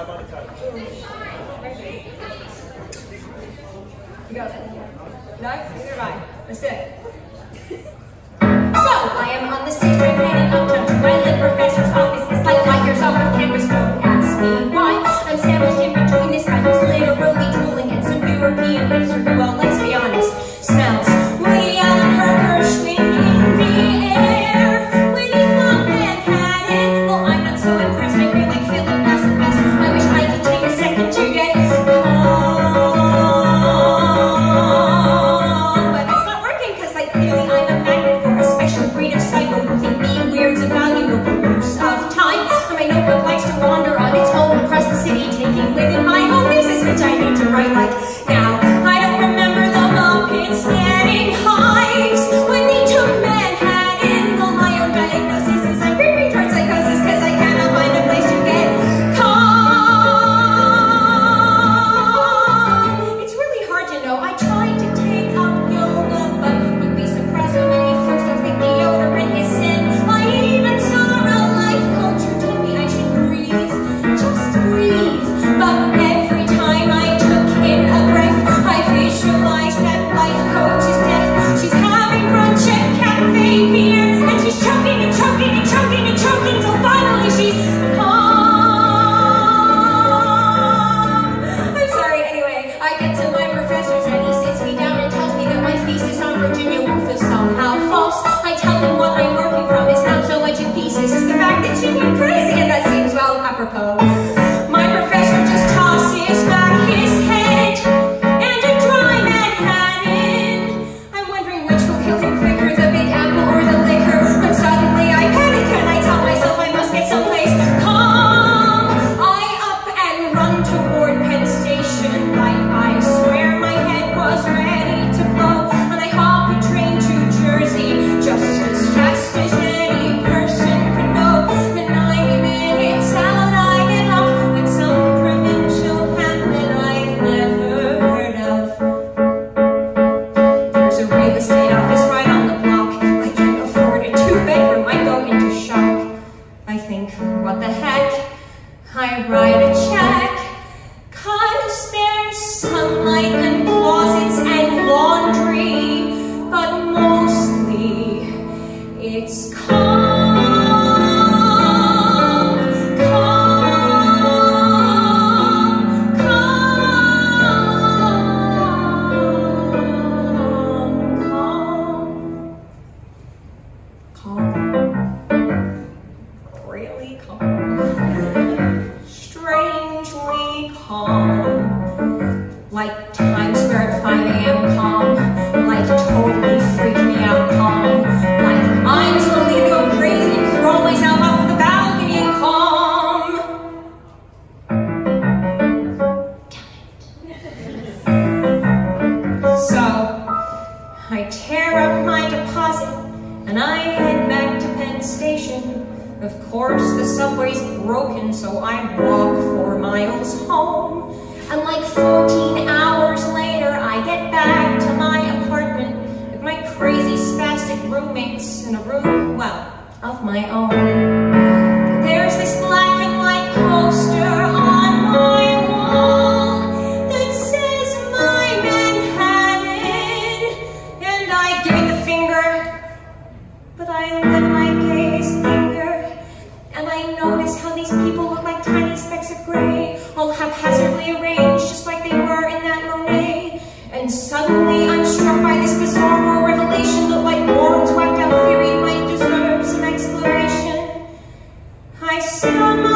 You go then. No? Neither have I. Let's do it. So, I am on the stage right heading uptown to my lit professor's office. It's like light years off of campus. Don't ask me why. I'm sandwiched in between this guy who's literally drooling and some European hipster who, well, let's be honest, smells. Woody Allen Hirschman in the air. When he flung Manhattan. Well, I'm not so impressed. I really feel a massive mess. I wish I could take a second to get I need to write like now. I don't remember the Muppets getting hives when they took Manhattan. Well, my own diagnosis is I'm creeping towards psychosis because I cannot find a place to get calm. It's really hard to know. I tried to take up yoga, but you'd be surprised how many folks don't think deodorant is sin. I even saw a life coach who told me I should breathe, just breathe. But every time I took in a breath, I visualized that life coach is deaf. She's having brunch at Cafe Beer, and she's choking and choking and choking and choking till finally she's calm. I'm sorry, anyway, I get to my professor's and he sits me down and tells me that my thesis on Virginia Woolf is somehow false. I tell him what I'm working from is not so much a thesis, it's the fact that she went crazy, and that seems, well, apropos. My professor just tosses back his head and a dry Manhattan. I'm wondering which will kill him quicker, the Big Apple or the liquor. When suddenly I panic and I tell myself I must get someplace calm. I up and run toward Penn Station like I swear my head was ready to blow. And I hop a train to Jersey just as fast as any person could go. The 90 minutes out I get off at some provincial hamlet I've never heard of. There's a real estate office right on the block. I can't afford a two-bedroom, I go into shock. I think, what the heck? I write a check, 'cause there's sunlight and closets and laundry, but mostly it's calm, calm, calm, calm, really calm, strangely calm, like Times Square at 5 a.m. calm, like totally freak me out calm, like I'm slowly gonna go crazy and throw myself off the balcony and calm. So, I tear up my deposit and I head back to Penn Station. Of course, the subway's broken, so I walk 4 miles home. And like 14 hours later, I get back to my apartment with my crazy spastic roommates in a room, well, of my own. There's this black and white poster on my wall that says my Manhattan, and I give it the finger, but I let my gaze linger, and I notice how these people look like tiny specks of gray, all haphazardly arranged, just like they were in that Monet. And suddenly I'm struck by this bizarre moral revelation that like Warren's whacked out theory might deserve some exploration. I sit on my